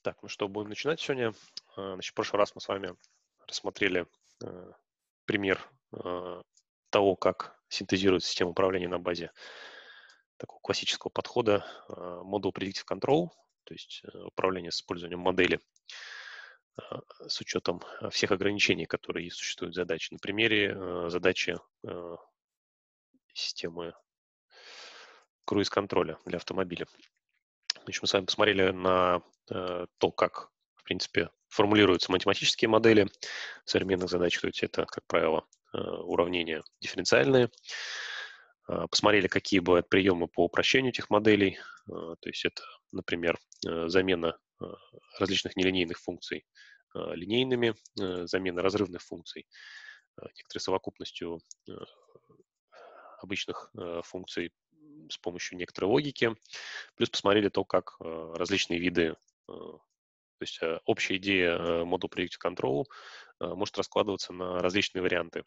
Так, ну что, будем начинать сегодня. Значит, в прошлый раз мы с вами рассмотрели э, пример того, как синтезирует система управления на базе такого классического подхода Model Predictive Control, то есть управление с использованием модели с учетом всех ограничений, которые существуют в задаче. На примере задачи системы круиз-контроля для автомобиля. Значит, мы с вами посмотрели на то, как, в принципе, формулируются математические модели современных задач. То есть это, как правило, уравнения дифференциальные. Посмотрели, какие бывают приемы по упрощению этих моделей. То есть это, например, замена различных нелинейных функций линейными, замена разрывных функций некоторой совокупностью обычных функций с помощью некоторой логики. Плюс посмотрели то, как различные виды, то есть общая идея Model Predictive Control может раскладываться на различные варианты,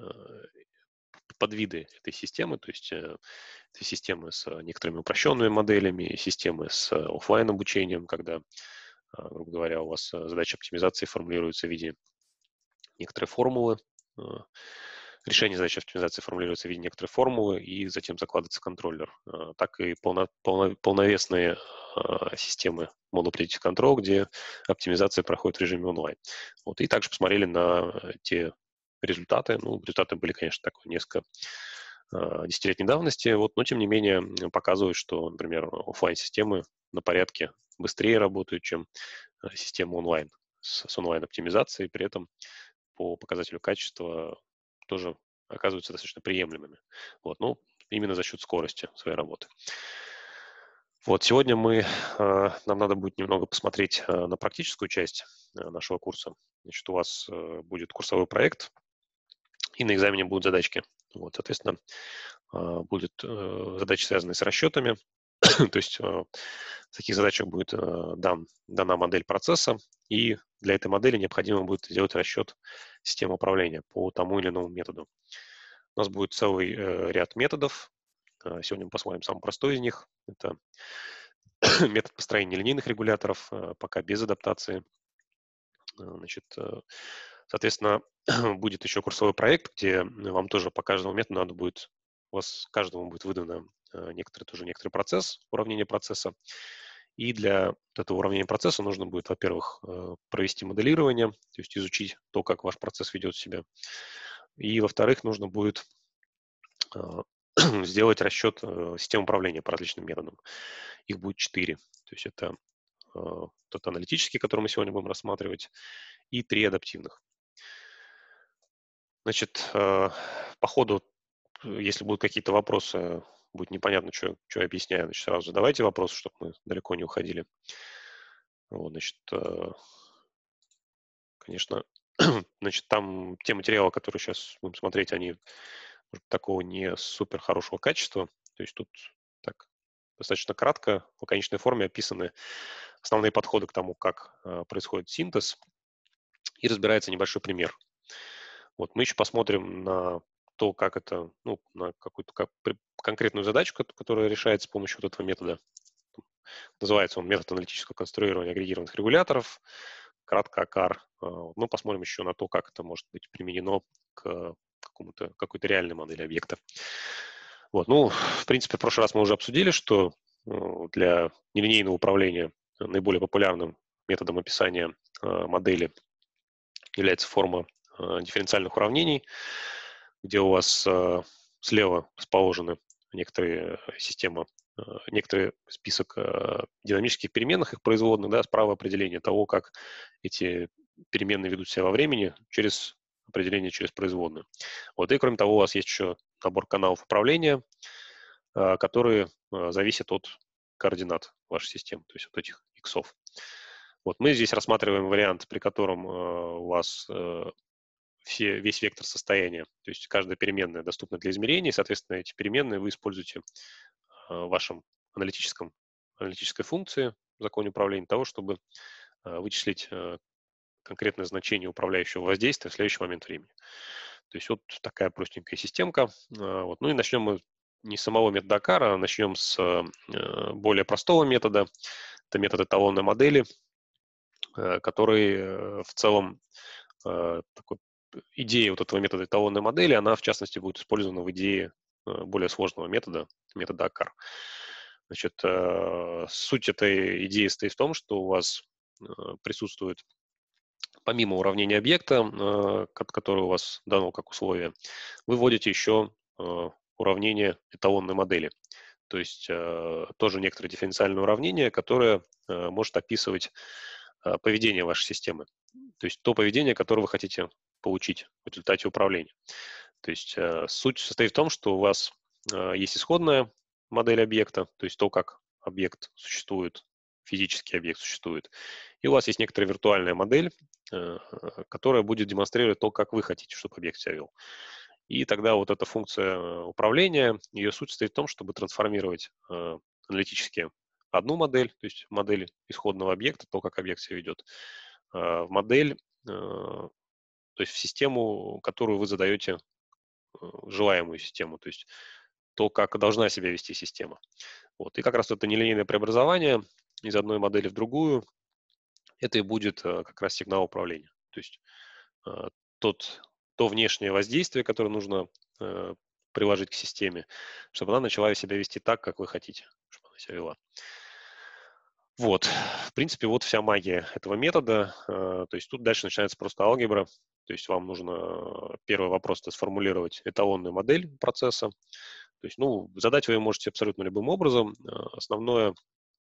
подвиды этой системы, то есть это системы с некоторыми упрощенными моделями, системы с офлайн обучением, когда, грубо говоря, у вас задача оптимизации формулируется в виде некоторой формулы, решение задачи оптимизации формулируется в виде некоторой формулы и затем закладывается контроллер. Так и полновесные системы Model Predictive Control, где оптимизация проходит в режиме онлайн. Вот. И также посмотрели на те результаты. Ну, результаты были, конечно, так, несколько десятилетней давности, вот, но тем не менее показывают, что, например, офлайн-системы на порядке быстрее работают, чем система онлайн с онлайн-оптимизацией, при этом по показателю качества тоже оказываются достаточно приемлемыми. Вот, ну, именно за счет скорости своей работы. Вот, сегодня нам надо будет немного посмотреть на практическую часть нашего курса. Значит, у вас будет курсовой проект, и на экзамене будут задачки. Вот, соответственно, будут задачи, связанные с расчетами. То есть в таких задачах будет дана модель процесса, и для этой модели необходимо будет сделать расчет системы управления по тому или иному методу. У нас будет целый ряд методов. Сегодня мы посмотрим самый простой из них. Это метод построения линейных регуляторов, пока без адаптации. Значит, соответственно, будет еще курсовой проект, где вам тоже по каждому методу надо будет, у вас каждому будет выдано некоторый процесс, уравнение процесса. И для вот этого уравнения процесса нужно будет, во-первых, провести моделирование, то есть изучить то, как ваш процесс ведет себя. И, во-вторых, нужно будет сделать расчет систем управления по различным методам. Их будет 4. То есть это тот аналитический, который мы сегодня будем рассматривать, и 3 адаптивных. Значит, по ходу, если будут какие-то вопросы, будет непонятно, что я объясняю, значит, сразу задавайте вопросы, чтобы мы далеко не уходили. Вот, значит, конечно, значит, там те материалы, которые сейчас будем смотреть, они может, такого не супер хорошего качества. То есть тут так достаточно кратко, в лаконичной форме описаны основные подходы к тому, как происходит синтез, и разбирается небольшой пример. Вот мы еще посмотрим на то, как это, ну, на какую-то конкретную задачу, которая решается с помощью вот этого метода. Называется он метод аналитического конструирования агрегированных регуляторов, кратко АКАР. Ну, посмотрим еще на то, как это может быть применено к какой-то реальной модели объекта. Вот, ну, в принципе, в прошлый раз мы уже обсудили, что для нелинейного управления наиболее популярным методом описания модели является форма дифференциальных уравнений, где у вас слева расположены некоторый список динамических переменных, их производных, да, справа определение того, как эти переменные ведут себя во времени через определение через производную. Вот, и кроме того, у вас есть еще набор каналов управления, которые зависят от координат вашей системы, то есть от этих иксов. Вот, мы здесь рассматриваем вариант, при котором у вас весь вектор состояния, то есть каждая переменная доступна для измерения, и, соответственно, эти переменные вы используете в вашем аналитической функции в законе управления того, чтобы вычислить конкретное значение управляющего воздействия в следующий момент времени. То есть вот такая простенькая системка. Вот. Ну и начнем мы не с самого метода АКАРа, а начнем с более простого метода. Это метод эталонной модели. который в целом такой идея вот этого метода эталонной модели, она в частности будет использована в идее более сложного метода ACAR. Значит, суть этой идеи стоит в том, что у вас присутствует помимо уравнения объекта, который у вас дано как условие, вы вводите еще уравнение эталонной модели. То есть тоже некоторое дифференциальное уравнение, которое может описывать поведение вашей системы. То есть то поведение, которое вы хотите получить в результате управления. То есть суть состоит в том, что у вас есть исходная модель объекта, то есть то, как объект существует, физический объект существует, и у вас есть некоторая виртуальная модель, которая будет демонстрировать то, как вы хотите, чтобы объект себя вел. И тогда вот эта функция управления, ее суть состоит в том, чтобы трансформировать аналитически одну модель, то есть модель исходного объекта, то, как объект себя ведет, в модель, то есть в систему, которую вы задаете, желаемую систему, то есть то, как должна себя вести система. Вот. И как раз это нелинейное преобразование из одной модели в другую, это и будет как раз сигнал управления. То есть э, то внешнее воздействие, которое нужно приложить к системе, чтобы она начала себя вести так, как вы хотите, чтобы она себя вела. Вот, в принципе, вот вся магия этого метода. То есть тут дальше начинается просто алгебра. То есть вам нужно первый вопрос сформулировать эталонную модель процесса. То есть, ну, задать вы ее можете абсолютно любым образом. Основное,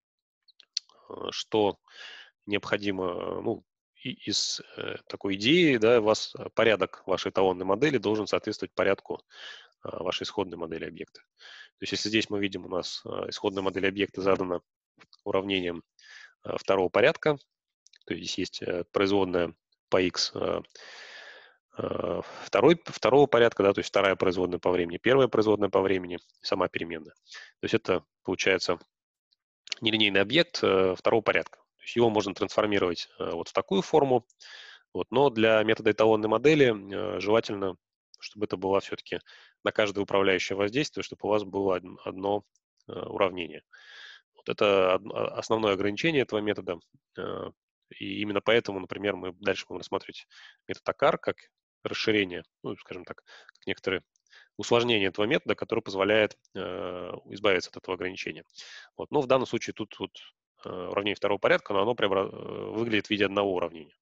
что необходимо, ну, из такой идеи, да, у вас порядок вашей эталонной модели должен соответствовать порядку вашей исходной модели объекта. То есть, если здесь мы видим, у нас исходная модель объекта задана уравнением второго порядка, то есть здесь есть производная по x второго порядка, да, то есть вторая производная по времени, первая производная по времени, сама переменная. То есть это получается нелинейный объект второго порядка. То есть его можно трансформировать вот в такую форму, вот, но для метода эталонной модели желательно, чтобы это было все-таки на каждое управляющее воздействие, чтобы у вас было одно уравнение. Вот это основное ограничение этого метода. И именно поэтому, например, мы дальше будем рассматривать метод ACAR как расширение, ну, скажем так, как некоторые усложнение этого метода, который позволяет избавиться от этого ограничения. Вот. Но в данном случае тут вот, уравнение второго порядка, но оно выглядит в виде одного уравнения.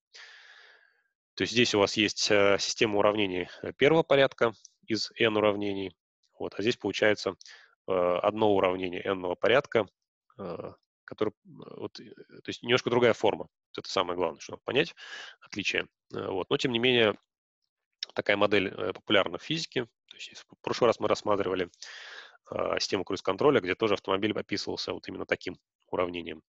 То есть здесь у вас есть система уравнений первого порядка из n уравнений, вот, а здесь получается одно уравнение n-ного порядка, который, вот, то есть немножко другая форма. Это самое главное, что надо понять, отличие. Вот. Но тем не менее, такая модель популярна в физике. То есть в прошлый раз мы рассматривали систему круиз-контроля, где тоже автомобиль описывался вот именно таким уравнением.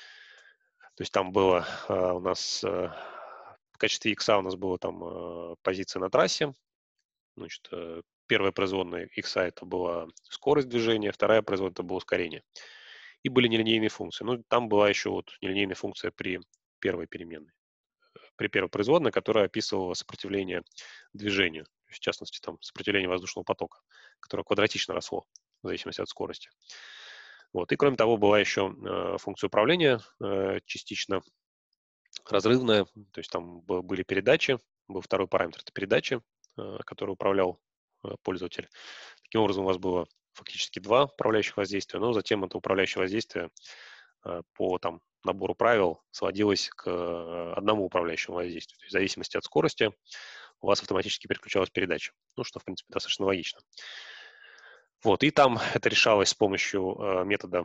То есть там было у нас в качестве x у нас была там позиция на трассе. Значит, первая производная x это была скорость движения, вторая производная это было ускорение. И были нелинейные функции. Ну, там была еще вот нелинейная функция при первой переменной, при первой производной, которая описывала сопротивление движению, в частности, там сопротивление воздушного потока, которое квадратично росло в зависимости от скорости. Вот. И кроме того, была еще функция управления частично разрывная, то есть там были передачи, был второй параметр, это передачи, который управлял пользователь. Таким образом, у вас было фактически два управляющих воздействия, но затем это управляющее воздействие по там, набору правил сводилось к одному управляющему воздействию. То есть в зависимости от скорости у вас автоматически переключалась передача, ну, что, в принципе, достаточно логично. Вот, и там это решалось с помощью метода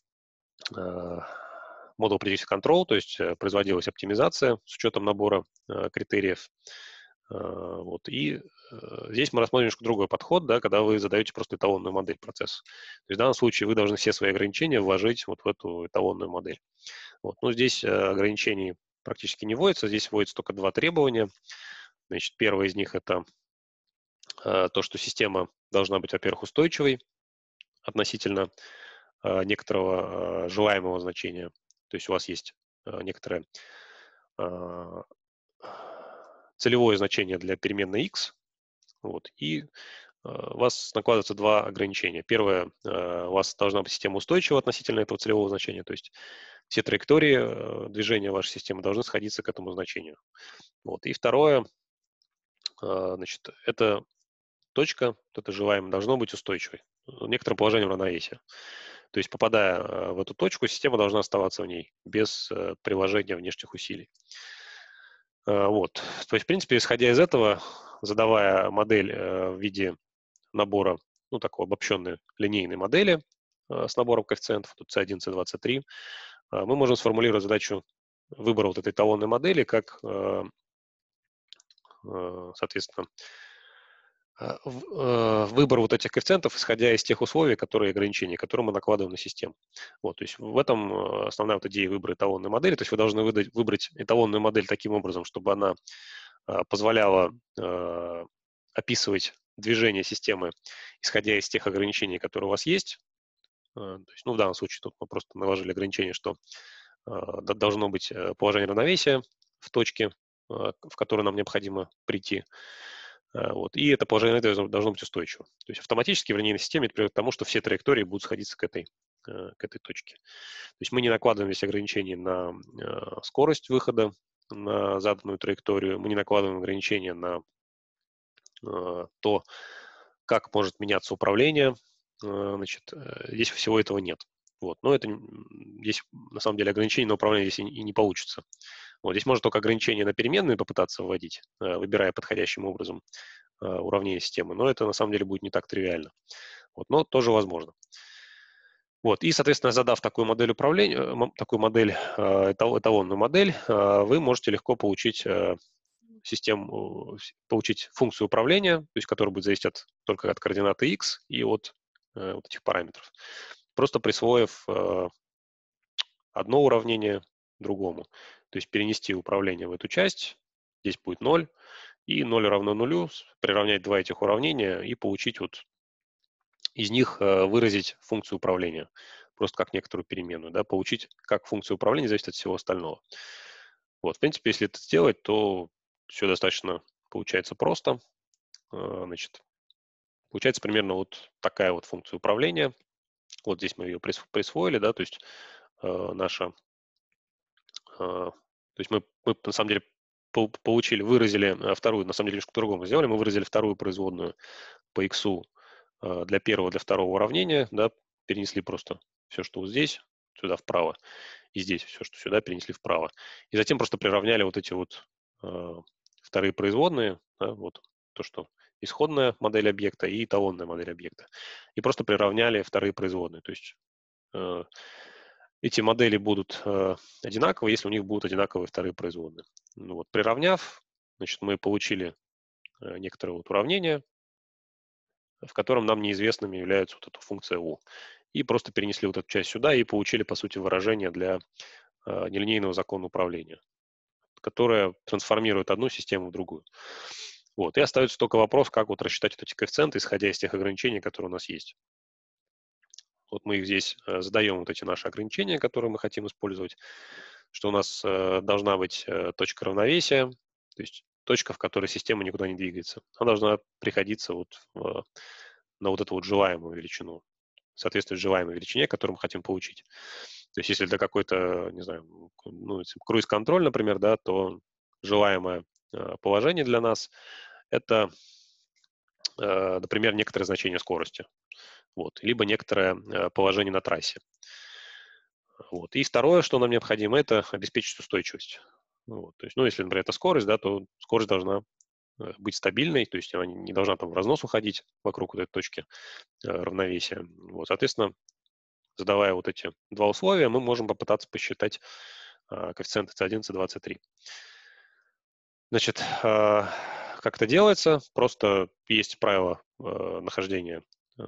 Model Predictive Control, то есть производилась оптимизация с учетом набора критериев. Вот. И здесь мы рассмотрим немножко другой подход, да, когда вы задаете просто эталонную модель процесса. То есть в данном случае вы должны все свои ограничения вложить вот в эту эталонную модель. Вот. Но здесь ограничений практически не вводится, здесь вводится только два требования. Значит, первое из них это то, что система должна быть, во-первых, устойчивой относительно некоторого желаемого значения. То есть у вас есть некоторое целевое значение для переменной x, вот, и у вас накладываются два ограничения. Первое, у вас должна быть система устойчива относительно этого целевого значения, то есть все траектории движения вашей системы должны сходиться к этому значению. Вот. И второе, значит, это точка, вот это желаемое, должно быть устойчивой, некоторым положением равновесия. То есть, попадая в эту точку, система должна оставаться в ней без приложения внешних усилий. Вот. То есть, в принципе, исходя из этого, задавая модель в виде набора, ну, такой обобщенной линейной модели с набором коэффициентов, тут C1, C2, C3, мы можем сформулировать задачу выбора вот этой эталонной модели как, соответственно, выбор вот этих коэффициентов, исходя из тех условий, которые ограничения, которые мы накладываем на систему. Вот, то есть в этом основная вот идея выбора эталонной модели. То есть вы должны выбрать эталонную модель таким образом, чтобы она позволяла описывать движение системы, исходя из тех ограничений, которые у вас есть. То есть, ну, в данном случае тут мы просто наложили ограничение, что должно быть положение равновесия в точке, в которую нам необходимо прийти. Вот. И это положение должно быть устойчиво. То есть автоматически в линейной системе это приводит к тому, что все траектории будут сходиться к этой точке. То есть мы не накладываем здесь ограничения на скорость выхода на заданную траекторию, мы не накладываем ограничения на то, как может меняться управление. Значит, здесь всего этого нет. Вот. Но это здесь на самом деле ограничения на управление здесь и не получится. Вот. Здесь можно только ограничения на переменные попытаться вводить, выбирая подходящим образом уравнение системы, но это на самом деле будет не так тривиально. Вот. Но тоже возможно. Вот. И, соответственно, задав такую модель управления, такую модель, эталонную модель, вы можете легко получить получить функцию управления, то есть которая будет зависеть только от координаты x и от вот этих параметров, просто присвоив одно уравнение другому. То есть перенести управление в эту часть, здесь будет 0, и 0 равно нулю, приравнять два этих уравнения и получить вот из них выразить функцию управления, просто как некоторую переменную, да, получить, как функция управления зависит от всего остального. Вот, в принципе, если это сделать, то все достаточно получается просто. Значит, получается примерно вот такая вот функция управления. Вот здесь мы ее присвоили, да, то есть наша, то есть мы на самом деле получили, выразили вторую, на самом деле немножко по-другому сделали, мы выразили вторую производную по x для первого, для второго уравнения, да, перенесли просто все, что вот здесь, сюда вправо, и здесь все, что сюда, перенесли вправо. И затем просто приравняли вот эти вот вторые производные, да, вот то, что исходная модель объекта и эталонная модель объекта. И просто приравняли вторые производные. То есть эти модели будут одинаковые, если у них будут одинаковые вторые производные. Ну, вот, приравняв, значит, мы получили некоторое вот уравнение, в котором нам неизвестными является вот эта функция u. И просто перенесли вот эту часть сюда и получили, по сути, выражение для нелинейного закона управления, которое трансформирует одну систему в другую. Вот. И остается только вопрос, как вот рассчитать вот эти коэффициенты, исходя из тех ограничений, которые у нас есть. Вот мы их здесь задаем, вот эти наши ограничения, которые мы хотим использовать, что у нас должна быть точка равновесия, то есть точка, в которой система никуда не двигается. Она должна приходиться вот на вот эту вот желаемую величину, соответствует желаемой величине, которую мы хотим получить. То есть если для какой-то, не знаю, ну, круиз-контроль, например, да, то желаемое положение для нас – это, например, некоторое значение скорости, вот, либо некоторое положение на трассе. Вот. И второе, что нам необходимо, это обеспечить устойчивость. Вот. То есть, ну, если, например, это скорость, да, то скорость должна быть стабильной, то есть она не должна там в разнос уходить вокруг вот этой точки равновесия. Вот, соответственно, задавая вот эти два условия, мы можем попытаться посчитать коэффициенты C1, C2, C3. Значит, как это делается? Просто есть правило нахождения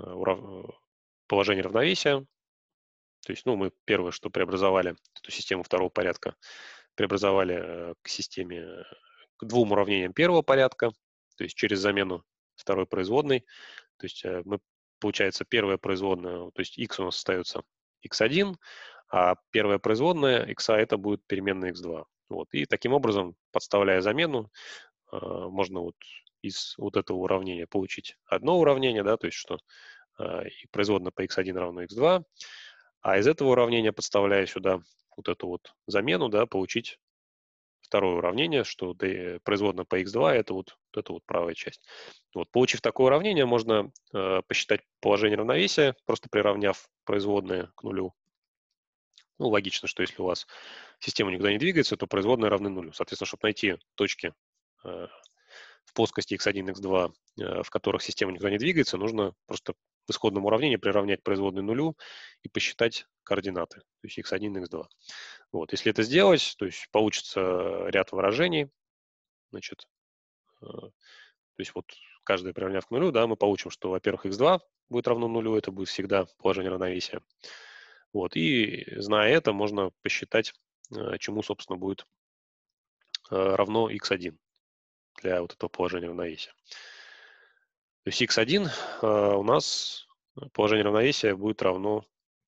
положения равновесия. То есть, ну, мы первое, что преобразовали эту систему второго порядка, преобразовали к системе, к двум уравнениям первого порядка, то есть через замену второй производной. То есть мы, получается, первая производная, то есть x у нас остается x1, а первая производная x это будет переменная x2. Вот. И таким образом, подставляя замену, можно вот из вот этого уравнения получить одно уравнение, да, то есть что и производная по x1 равно x2, А из этого уравнения, подставляя сюда вот эту вот замену, да, получить второе уравнение, что производная по x2 это вот эта вот правая часть. Вот, получив такое уравнение, можно посчитать положение равновесия, просто приравняв производные к нулю. Ну, логично, что если у вас система никуда не двигается, то производные равны нулю. Соответственно, чтобы найти точки в плоскости x1, x2, в которых система никуда не двигается, нужно просто в исходном уравнении приравнять производные нулю и посчитать координаты, то есть x1, x2. Вот. Если это сделать, то есть получится ряд выражений. Значит, то есть вот каждый приравняв к нулю, да, мы получим, что, во-первых, x2 будет равно нулю, это будет всегда положение равновесия. Вот. И зная это, можно посчитать, чему, собственно, будет равно x1 для вот этого положения равновесия. То есть x1 у нас положение равновесия будет равно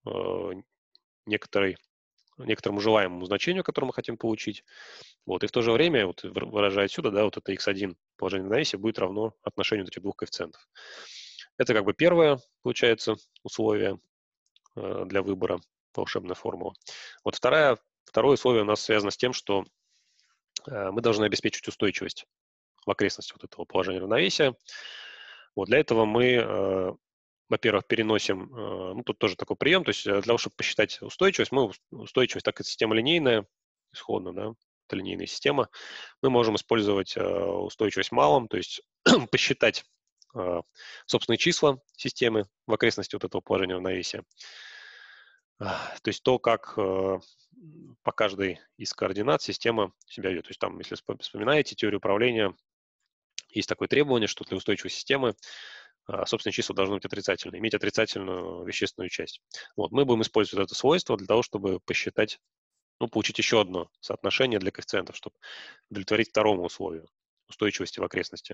некоторому желаемому значению, которое мы хотим получить. Вот. И в то же время, вот, выражая отсюда, да, вот это x1 положение равновесия будет равно отношению этих двух коэффициентов. Это как бы первое, получается, условие для выбора волшебной формулы. Вот второе условие у нас связано с тем, что мы должны обеспечить устойчивость в окрестности вот этого положения равновесия. Вот для этого мы, во-первых, переносим, ну, тут тоже такой прием, то есть для того, чтобы посчитать устойчивость, устойчивость, так как система линейная, исходно, да, это линейная система, мы можем использовать устойчивость малом, то есть посчитать собственные числа системы в окрестности вот этого положения равновесия. То есть то, как по каждой из координат система себя ведет. То есть там, если вспоминаете теорию управления, есть такое требование, что для устойчивой системы собственные числа должны быть отрицательные, иметь отрицательную вещественную часть. Вот, мы будем использовать это свойство для того, чтобы посчитать, ну, получить еще одно соотношение для коэффициентов, чтобы удовлетворить второму условию устойчивости в окрестности.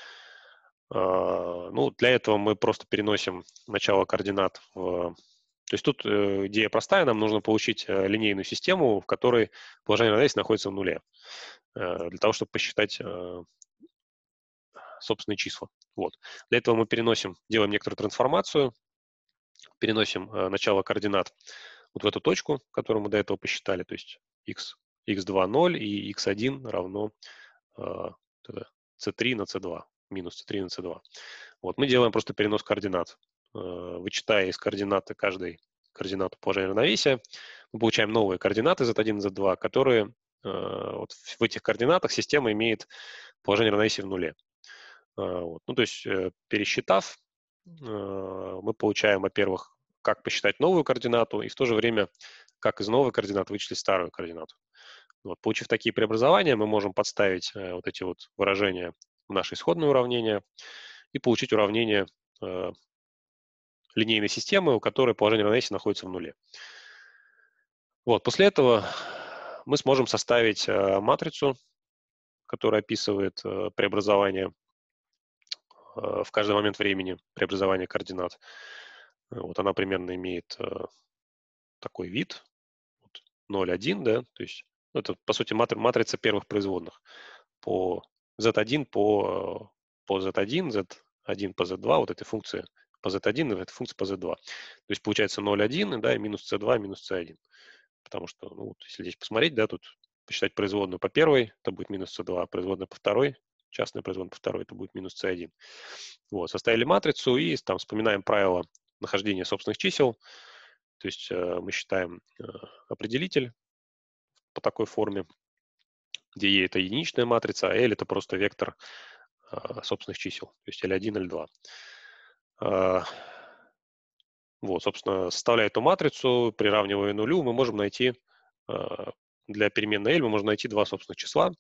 Ну, для этого мы просто переносим начало координат в... То есть тут идея простая, нам нужно получить линейную систему, в которой положение равновесия находится в нуле, для того, чтобы посчитать собственные числа. Вот. Для этого мы делаем некоторую трансформацию, переносим начало координат вот в эту точку, которую мы до этого посчитали, то есть x2 0 и x1 равно c3 на c2, минус c3 на c2. Вот, мы делаем просто перенос координат. Вычитая из координаты каждой координату положения равновесия, мы получаем новые координаты z1 и z2, которые вот в этих координатах система имеет положение равновесия в нуле. Вот. Ну, то есть, пересчитав, мы получаем, во-первых, как посчитать новую координату, и в то же время, как из новой координаты вычислить старую координату. Вот. Получив такие преобразования, мы можем подставить вот эти вот выражения в наше исходное уравнение и получить уравнение линейной системы, у которой положение равновесия находится в нуле. Вот. После этого мы сможем составить матрицу, которая описывает преобразование в каждый момент времени, преобразование координат. Вот она примерно имеет такой вид, вот 0, 1, да, то есть это, по сути, матрица первых производных по z1 по z1, z1 по z2, вот этой функции по z1 и этой функции по z2. То есть получается 0, 1, да, и минус c2, минус c1. Потому что, ну, вот, если здесь посмотреть, да, тут посчитать производную по первой, это будет минус c2, производная по второй, частная производная по второй, это будет минус c1. Вот, составили матрицу и там вспоминаем правило нахождения собственных чисел. То есть мы считаем определитель по такой форме, где E это единичная матрица, а L это просто вектор собственных чисел, то есть L1, L2. Вот, собственно, составляя эту матрицу, приравнивая нулю, мы можем найти для переменной L мы можем найти два собственных числа.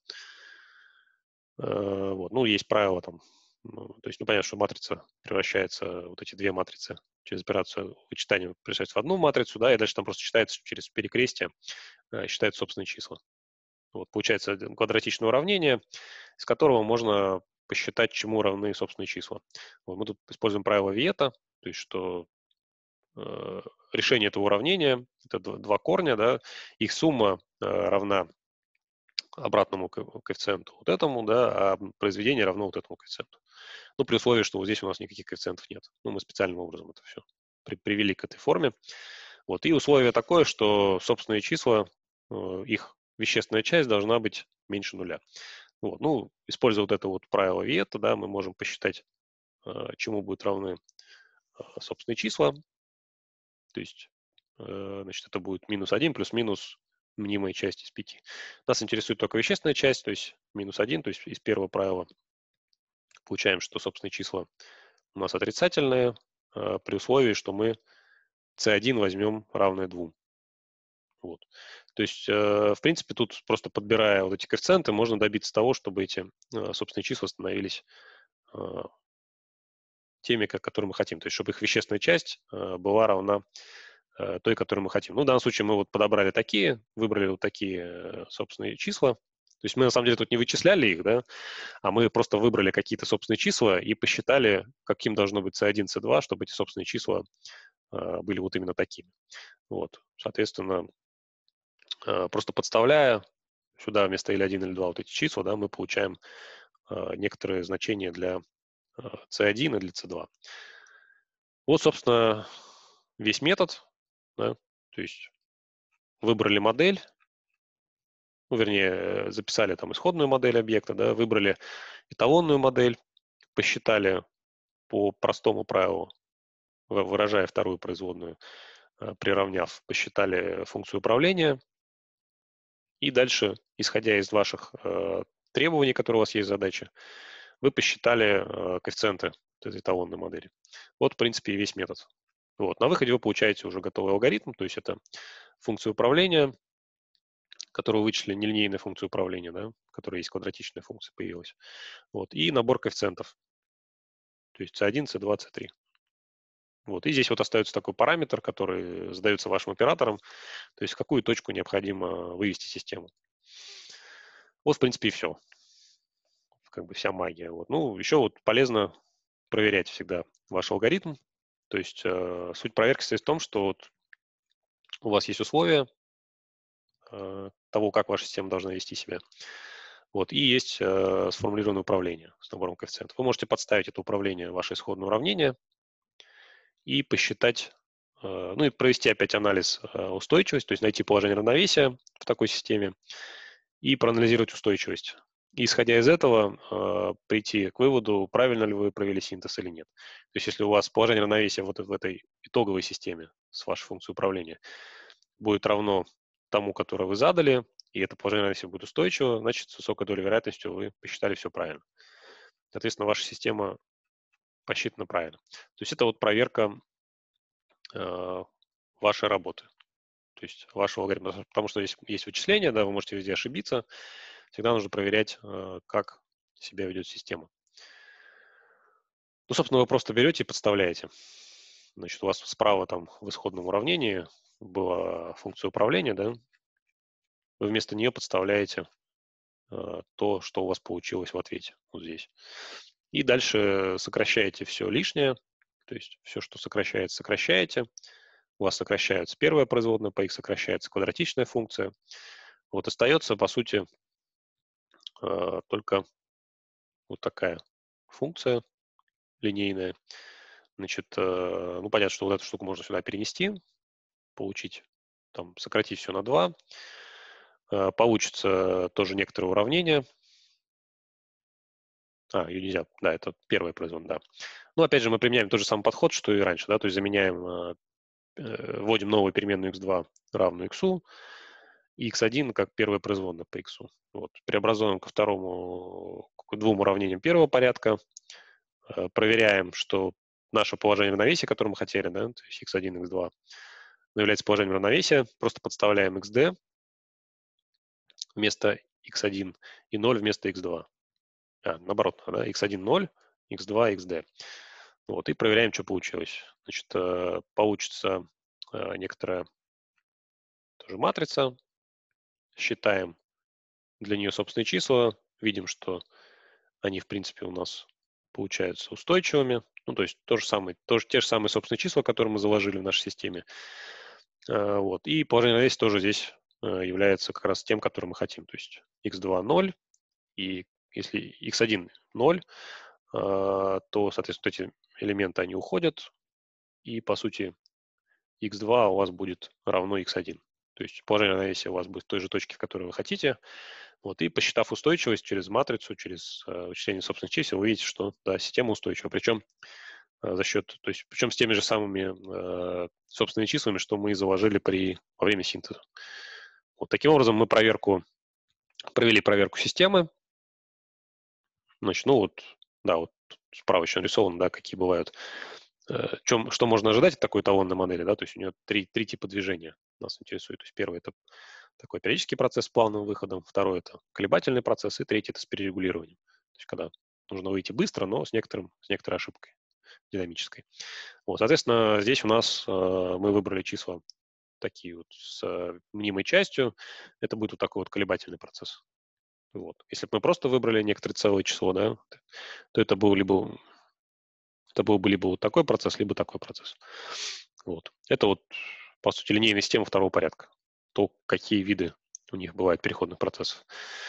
Вот, ну, есть правило там, ну, то есть, ну, понятно, что матрица превращается, вот эти две матрицы через операцию вычитания превращаются в одну матрицу, да, и дальше там просто считается через перекрестие, считаются собственные числа. Вот, получается квадратичное уравнение, из которого можно посчитать, чему равны собственные числа. Вот, мы тут используем правило Виета, то есть что решение этого уравнения, это два корня, да, их сумма равна обратному коэффициенту вот этому, да, а произведение равно вот этому коэффициенту. Ну, при условии, что вот здесь у нас никаких коэффициентов нет. Ну, мы специальным образом это все привели к этой форме. Вот. И условие такое, что собственные числа, их вещественная часть должна быть меньше нуля. Вот. Ну, используя вот это вот правило Виетта, да, мы можем посчитать, чему будут равны собственные числа. То есть, значит, это будет -1 плюс-минус мнимая часть из 5. Нас интересует только вещественная часть, то есть -1, то есть из первого правила получаем, что собственные числа у нас отрицательные, при условии, что мы c1 возьмем равное 2. Вот. То есть, в принципе, тут просто подбирая вот эти коэффициенты, можно добиться того, чтобы эти собственные числа становились э, теми, которые мы хотим. То есть, чтобы их вещественная часть была равна той, которую мы хотим. Ну, в данном случае мы вот подобрали такие, выбрали вот такие собственные числа. То есть мы на самом деле тут не вычисляли их, да, а мы просто выбрали какие-то собственные числа и посчитали, каким должно быть C1, C2, чтобы эти собственные числа были вот именно такими. Вот. Соответственно, просто подставляя сюда вместо L1 или 2 вот эти числа, да, мы получаем некоторые значения для C1 и для C2. Вот, собственно, весь метод, да, то есть выбрали модель, ну, вернее, записали там исходную модель объекта, да, выбрали эталонную модель, посчитали по простому правилу, выражая вторую производную, приравняв, посчитали функцию управления, и дальше, исходя из ваших требований, которые у вас есть в задаче, вы посчитали коэффициенты этой эталонной модели. Вот, в принципе, и весь метод. Вот. На выходе вы получаете уже готовый алгоритм, то есть это функция управления, которую вычислили, нелинейная функция управления, да, в которой есть квадратичная функция появилась. Вот. И набор коэффициентов, то есть C1, C2, C3. Вот. И здесь вот остается такой параметр, который задается вашим оператором, то есть в какую точку необходимо вывести систему. Вот, в принципе, и все. Как бы вся магия. Вот. Ну, еще вот полезно проверять всегда ваш алгоритм. То есть суть проверки состоит в том, что вот у вас есть условия того, как ваша система должна вести себя. Вот, и есть сформулированное управление с набором коэффициентов. Вы можете подставить это управление в ваше исходное уравнение и посчитать, ну и провести опять анализ устойчивости, то есть найти положение равновесия в такой системе и проанализировать устойчивость. И, исходя из этого, прийти к выводу, правильно ли вы провели синтез или нет. То есть если у вас положение равновесия вот в этой итоговой системе с вашей функцией управления будет равно тому, которое вы задали, и это положение равновесия будет устойчиво, значит, с высокой долей вероятностью вы посчитали все правильно. Соответственно, ваша система посчитана правильно. То есть это вот проверка вашей работы. То есть вашего алгоритма, потому что здесь есть вычисления, да, вы можете везде ошибиться. Всегда нужно проверять, как себя ведет система. Ну, собственно, вы просто берете и подставляете. Значит, у вас справа там в исходном уравнении была функция управления, да, вы вместо нее подставляете то, что у вас получилось в ответе, вот здесь. И дальше сокращаете все лишнее, то есть все, что сокращается, сокращаете. У вас сокращается первая производная, по их сокращается квадратичная функция. Вот остается, по сути, только вот такая функция линейная. Значит, ну, понятно, что вот эту штуку можно сюда перенести, получить, там, сократить все на 2. Получится тоже некоторое уравнение. Ее нельзя, да, это первая производная, да. Ну, опять же, мы применяем тот же самый подход, что и раньше, да, то есть заменяем, вводим новую переменную x2 равную x, и x1 как первая производная по x. Вот. Преобразуем ко второму, к двум уравнениям первого порядка, проверяем, что наше положение равновесия, которое мы хотели, да, то есть x1, x2, является положением равновесия, просто подставляем xd вместо x1 и 0 вместо x2. Наоборот, да, x1 0, x2 xd. Вот, и проверяем, что получилось. Значит, получится некоторая тоже матрица, считаем для нее собственные числа, видим, что они, в принципе, у нас получаются устойчивыми. Ну, то есть тоже те же самые собственные числа, которые мы заложили в нашей системе. Вот. И положение равновесия тоже здесь является как раз тем, который мы хотим. То есть x2 0, и если x1 0, то, соответственно, эти элементы, они уходят, и, по сути, x2 у вас будет равно x1. То есть положение равновесия у вас будет в той же точке, в которой вы хотите. Вот, и посчитав устойчивость через матрицу, через вычисление собственных чисел, вы видите, что да, система устойчива. Причем за счет, то есть, причем с теми же самыми собственными числами, что мы заложили во время синтеза. Вот таким образом мы провели проверку системы. Значит, ну вот, да, вот справа еще нарисовано, да, какие бывают, что можно ожидать от такой эталонной модели, да, то есть у нее три типа движения нас интересует. То есть первый – это такой периодический процесс с плавным выходом, второй – это колебательный процесс, и третий – это с перерегулированием. То есть когда нужно выйти быстро, но с некоторой ошибкой динамической. Вот, соответственно, здесь у нас мы выбрали числа такие вот с мнимой частью. Это будет вот такой вот колебательный процесс. Вот. Если бы мы просто выбрали некоторое целое число, да, то это был бы либо вот такой процесс, либо такой процесс. Вот. Это вот, по сути, линейная система второго порядка. То, какие виды у них бывают переходных процессов.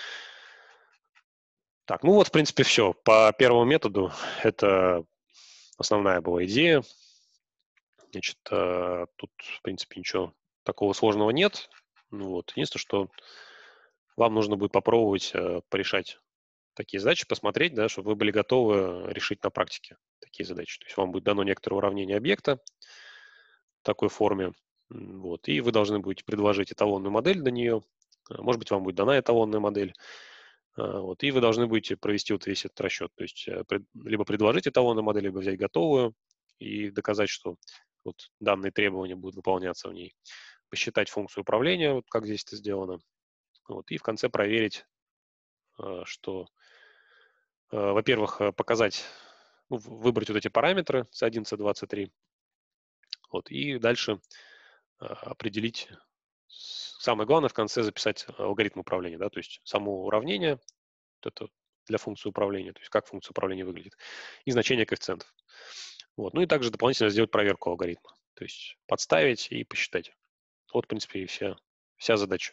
Так, ну вот, в принципе, все. По первому методу это основная была идея. Значит, тут, в принципе, ничего такого сложного нет. Ну вот. Единственное, что вам нужно будет попробовать порешать такие задачи, посмотреть, да, чтобы вы были готовы решить на практике такие задачи. То есть вам будет дано некоторое уравнение объекта в такой форме, вот, и вы должны будете предложить эталонную модель до нее. Может быть, вам будет дана эталонная модель. Вот, и вы должны будете провести вот весь этот расчет. То есть либо предложить эталонную модель, либо взять готовую и доказать, что вот данные требования будут выполняться в ней. Посчитать функцию управления, вот как здесь это сделано. Вот, и в конце проверить, что, во-первых, показать, ну, выбрать вот эти параметры C1, C2, C3. Вот, и дальше определить, самое главное в конце записать алгоритм управления, да, то есть само уравнение, вот это для функции управления, то есть как функция управления выглядит, и значение коэффициентов. Вот. Ну и также дополнительно сделать проверку алгоритма, то есть подставить и посчитать. Вот, в принципе, и вся задача.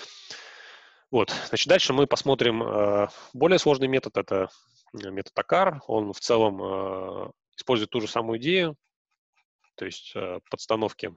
Вот, значит, дальше мы посмотрим более сложный метод, это метод ACAR. Он в целом использует ту же самую идею, то есть подстановки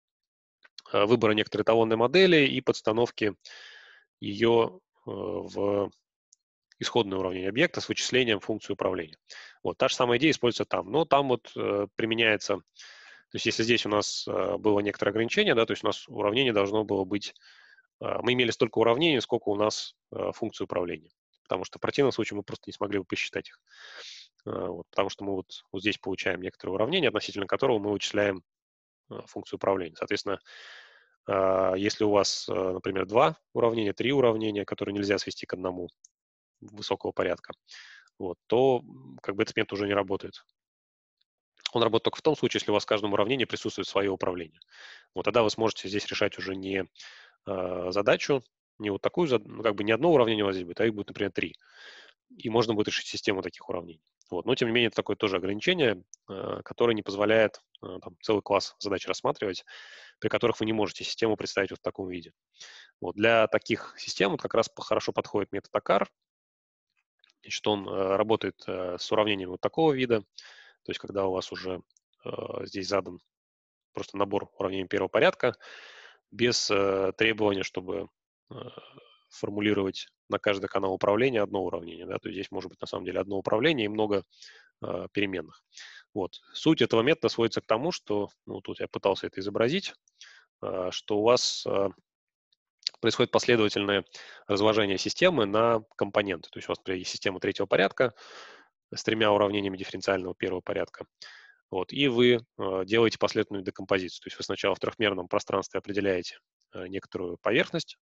выбора некоторой эталонной модели и подстановки ее в исходное уравнение объекта с вычислением функции управления. Вот, та же самая идея используется там, но там вот применяется, то есть если здесь у нас было некоторое ограничение, да, то есть у нас уравнение должно было быть, мы имели столько уравнений, сколько у нас функций управления, потому что в противном случае мы просто не смогли бы посчитать их. Вот, потому что мы вот здесь получаем некоторое уравнение, относительно которого мы вычисляем функцию управления. Соответственно, если у вас, например, 2 уравнения, 3 уравнения, которые нельзя свести к одному высокого порядка, вот, то как бы этот метод уже не работает. Он работает только в том случае, если у вас в каждом уравнении присутствует свое управление. Вот тогда вы сможете здесь решать уже не задачу, не вот такую, ну, как бы не одно уравнение у вас здесь будет, а их будет, например, 3. И можно будет решить систему таких уравнений. Вот. Но, тем не менее, это такое тоже ограничение, которое не позволяет там, целый класс задач рассматривать, при которых вы не можете систему представить вот в таком виде. Вот. Для таких систем вот как раз хорошо подходит метод ACAR. Значит, он работает с уравнениями вот такого вида, то есть когда у вас уже здесь задан просто набор уравнений первого порядка, без требования, чтобы формулировать на каждый канал управления одно уравнение. Да? То есть здесь может быть на самом деле одно управление и много переменных. Вот. Суть этого метода сводится к тому, что, ну, тут я пытался это изобразить, что у вас происходит последовательное разложение системы на компоненты. То есть у вас, например, есть система третьего порядка с 3 уравнениями дифференциального первого порядка. Вот, и вы делаете последовательную декомпозицию. То есть вы сначала в трехмерном пространстве определяете некоторую поверхность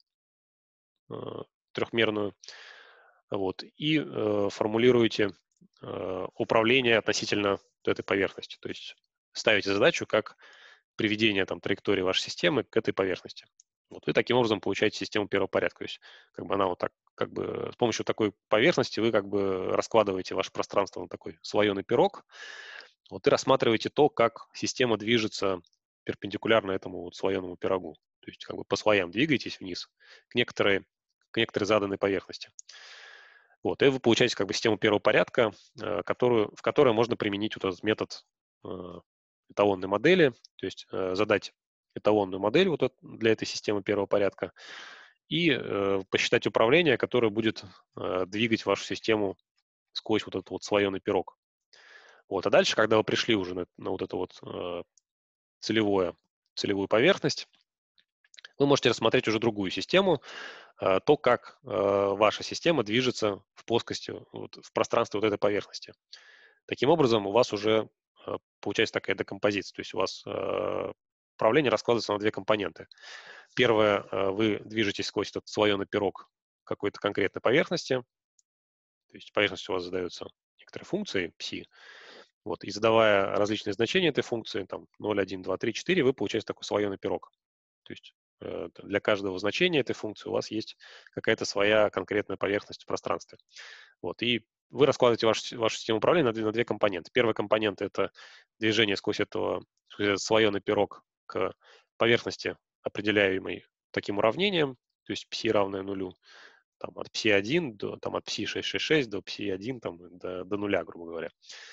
трехмерную, вот, и формулируете управление относительно этой поверхности. То есть ставите задачу как приведение там, траектории вашей системы к этой поверхности. Вот, и таким образом получаете систему первого порядка. То есть как бы она вот так, как бы с помощью такой поверхности вы как бы раскладываете ваше пространство на такой слоеный пирог, вот, и рассматриваете то, как система движется перпендикулярно этому вот слоеному пирогу. То есть как бы по слоям двигаетесь вниз к некоторой заданной поверхности. Вот, и вы получаете как бы систему первого порядка, в которой можно применить вот этот метод эталонной модели, то есть задать эталонную модель вот для этой системы первого порядка и посчитать управление, которое будет двигать вашу систему сквозь вот этот вот слоеный пирог. Вот. А дальше, когда вы пришли уже на вот эту вот целевую поверхность, вы можете рассмотреть уже другую систему, то, как ваша система движется в плоскости, вот, в пространстве вот этой поверхности. Таким образом, у вас уже получается такая декомпозиция, то есть у вас управление раскладывается на две компоненты. Первое, вы движетесь сквозь этот слоеный пирог какой-то конкретной поверхности, то есть поверхность у вас задается некоторой функцией psi, вот, и задавая различные значения этой функции, там 0, 1, 2, 3, 4, вы получаете такой слоеный пирог. То есть для каждого значения этой функции у вас есть какая-то своя конкретная поверхность в пространстве. Вот, и вы раскладываете вашу систему управления на две компоненты. Первый компонент – это движение сквозь этот слоеный пирог к поверхности, определяемой таким уравнением, то есть psi равное нулю, там, от psi1 от psi666 до psi1 там, до нуля, грубо говоря.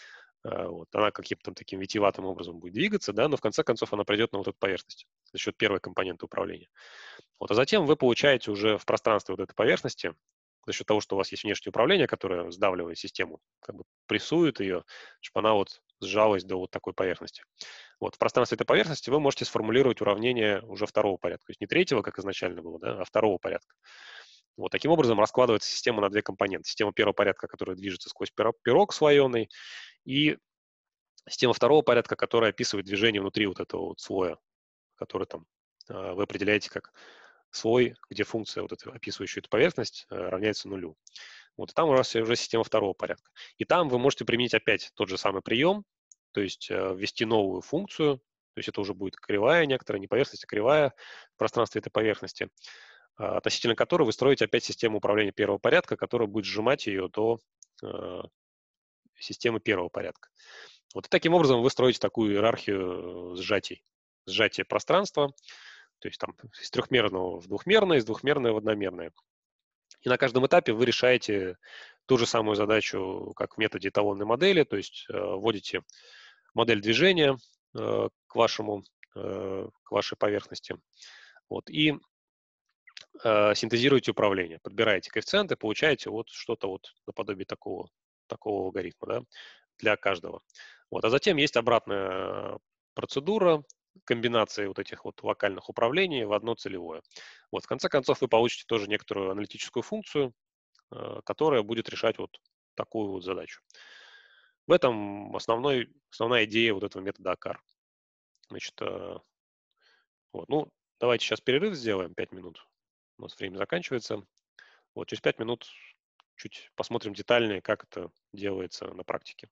Вот. Она каким-то таким витиеватым образом будет двигаться, да, но в конце концов она придет на вот эту поверхность за счет первой компоненты управления. Вот. А затем вы получаете уже в пространстве вот этой поверхности, за счет того, что у вас есть внешнее управление, которое сдавливает систему, как бы прессует ее, чтобы она вот сжалась до вот такой поверхности. Вот. В пространстве этой поверхности вы можете сформулировать уравнение уже второго порядка. То есть не третьего, как изначально было, да, а второго порядка. Вот таким образом раскладывается система на две компоненты. Система первого порядка, которая движется сквозь пирог слоеный, и система второго порядка, которая описывает движение внутри вот этого вот слоя, который там вы определяете как слой, где функция, вот эта, описывающая эту поверхность, равняется нулю. Вот, и там у вас уже система второго порядка. И там вы можете применить опять тот же самый прием, то есть ввести новую функцию, то есть это уже будет кривая некоторая, не поверхность, а кривая в пространстве этой поверхности, относительно которой вы строите опять систему управления первого порядка, которая будет сжимать ее до э, системы первого порядка. Вот и таким образом вы строите такую иерархию сжатий. Сжатие пространства, то есть там из трехмерного в двухмерное, из двухмерное в одномерное. И на каждом этапе вы решаете ту же самую задачу, как в методе эталонной модели, то есть вводите модель движения к вашей поверхности, вот, и синтезируете управление, подбираете коэффициенты, получаете вот что-то вот наподобие такого алгоритма, да, для каждого. Вот. А затем есть обратная процедура комбинации вот этих вот локальных управлений в одно целевое. Вот. В конце концов вы получите тоже некоторую аналитическую функцию, которая будет решать вот такую вот задачу. В этом основная идея вот этого метода ACAR. Значит, вот. Ну, давайте сейчас перерыв сделаем, 5 минут. У нас время заканчивается. Вот через 5 минут чуть посмотрим детальнее, как это делается на практике.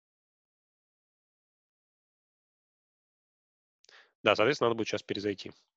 Да, соответственно, надо будет сейчас перезайти.